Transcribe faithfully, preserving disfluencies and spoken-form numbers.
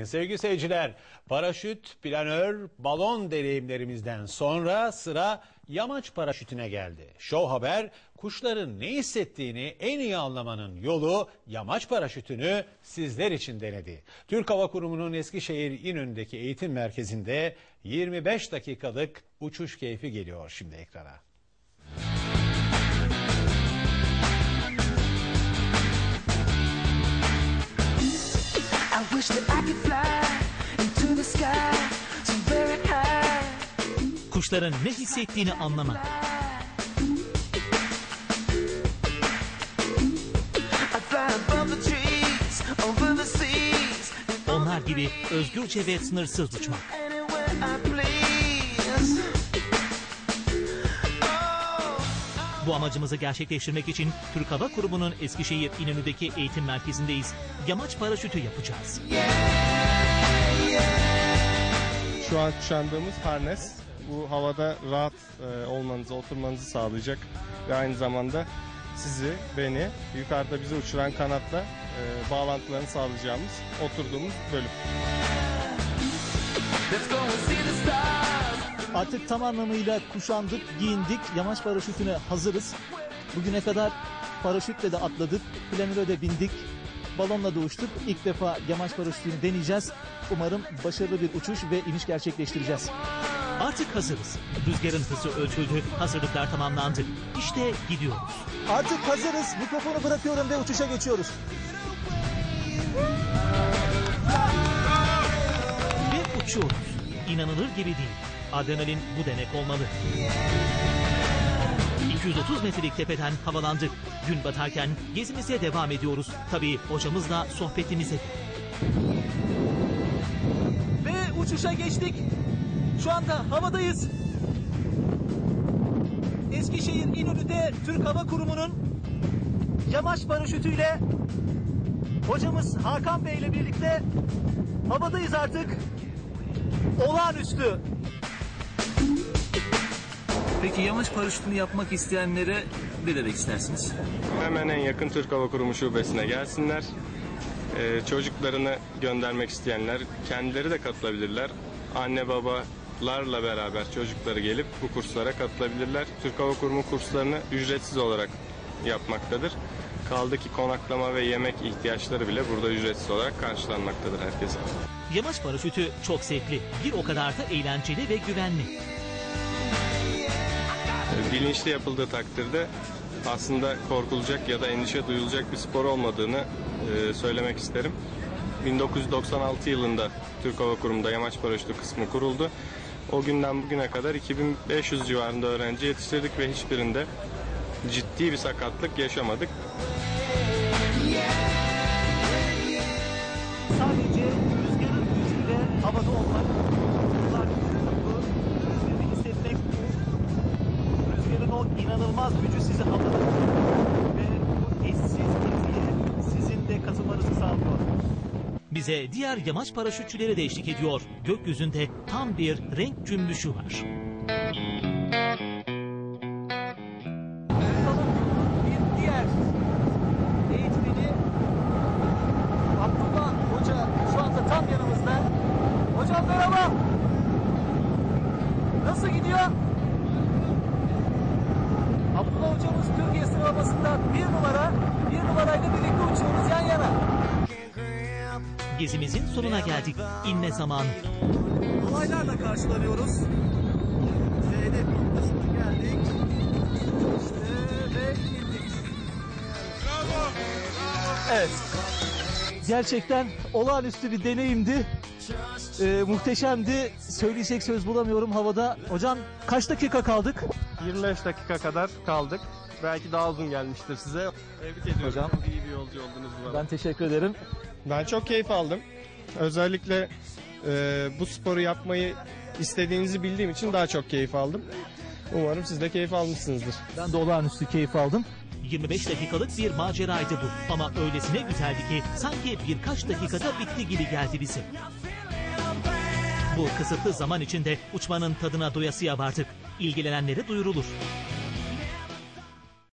Bakın sevgili seyirciler, paraşüt, planör, balon deneyimlerimizden sonra sıra yamaç paraşütüne geldi. Show Haber, kuşların ne hissettiğini en iyi anlamanın yolu yamaç paraşütünü sizler için denedi. Türk Hava Kurumu'nun Eskişehir İnönü'ndeki eğitim merkezinde yirmi beş dakikalık uçuş keyfi geliyor şimdi ekrana. Kuşların ne hissettiğini anlamak. Onlar gibi özgürce ve sınırsız uçmak. Bu amacımızı gerçekleştirmek için Türk Hava Kurumu'nun Eskişehir İnönü'deki eğitim merkezindeyiz. Yamaç paraşütü yapacağız. Şu an kuşandığımız harnes bu havada rahat e, olmanızı, oturmanızı sağlayacak ve aynı zamanda sizi, beni yukarıda bizi uçuran kanatla e, bağlantılarını sağlayacağımız oturduğumuz bölüm. Artık tam anlamıyla kuşandık, giyindik, yamaç paraşütüne hazırız. Bugüne kadar paraşütle de atladık, planöre de bindik, balonla da uçtuk. İlk defa yamaç paraşütünü deneyeceğiz. Umarım başarılı bir uçuş ve iniş gerçekleştireceğiz. Artık hazırız. Rüzgarın hızı ölçüldü, hazırlıklar tamamlandı. İşte gidiyoruz. Artık hazırız, mikrofonu bırakıyorum ve uçuşa geçiyoruz. Ve uçuyoruz. İnanılır gibi değil. Adrenalin bu demek olmalı. iki yüz otuz metrelik tepeden havalandık. Gün batarken gezimize devam ediyoruz. Tabii hocamızla sohbetimize. Ve uçuşa geçtik. Şu anda havadayız. Eskişehir İnönü'de Türk Hava Kurumu'nun yamaç paraşütüyle hocamız Hakan Bey ile birlikte havadayız artık. Olağanüstü. Peki yamaç paraşütünü yapmak isteyenlere ne demek istersiniz? Hemen en yakın Türk Hava Kurumu şubesine gelsinler. Ee, çocuklarını göndermek isteyenler kendileri de katılabilirler. Anne babalarla beraber çocukları gelip bu kurslara katılabilirler. Türk Hava Kurumu kurslarını ücretsiz olarak yapmaktadır. Kaldı ki konaklama ve yemek ihtiyaçları bile burada ücretsiz olarak karşılanmaktadır herkese. Yamaç paraşütü çok zevkli, bir o kadar da eğlenceli ve güvenli. Bilinçli yapıldığı takdirde aslında korkulacak ya da endişe duyulacak bir spor olmadığını e, söylemek isterim. bin dokuz yüz doksan altı yılında Türk Hava Kurumu'nda yamaç paraşütü kısmı kuruldu. O günden bugüne kadar iki bin beş yüz civarında öğrenci yetiştirdik ve hiçbirinde ciddi bir sakatlık yaşamadık. Sadece rüzgarın gücüyle havada olmak, rüzgar bu, rüzgarı hissetmek, rüzgarın o inanılmaz gücü sizi havada ve bu eşsiz geziye sizin de katılmanızı sağlıyor. Bize diğer yamaç paraşütçüleri de eşlik ediyor. Gökyüzünde tam bir renk cümbüşü var. Bir diğer eğitmeni Abdullah Hoca şu anda tam yanımızda. Hocam merhaba. Nasıl gidiyor? Abdullah hocamız Türkiye sıralamasında bir numara, bir numarayla birlikte uçuyoruz yan yana. Gezimizin sonuna geldik. İnme zamanı. Olaylarla karşılanıyoruz. Zeynep noktasına geldik. İşte ve indik. Evet. Gerçekten olağanüstü bir deneyimdi. Ee, muhteşemdi. Söyleyecek söz bulamıyorum havada. Hocam kaç dakika kaldık? yirmi beş dakika kadar kaldık. Belki daha uzun gelmiştir size. Tebrik ediyorum. Hocam. Çok iyi bir yolcu oldunuz bu arada. Ben teşekkür ederim. Ben çok keyif aldım. Özellikle e, bu sporu yapmayı istediğinizi bildiğim için daha çok keyif aldım. Umarım siz de keyif almışsınızdır. Ben de olağanüstü keyif aldım. yirmi beş dakikalık bir maceraydı bu. Ama öylesine güzeldi ki sanki birkaç dakikada bitti gibi geldi bize. Bu kısıtlı zaman içinde uçmanın tadına doyasıya vardık. İlgilenenlere duyurulur.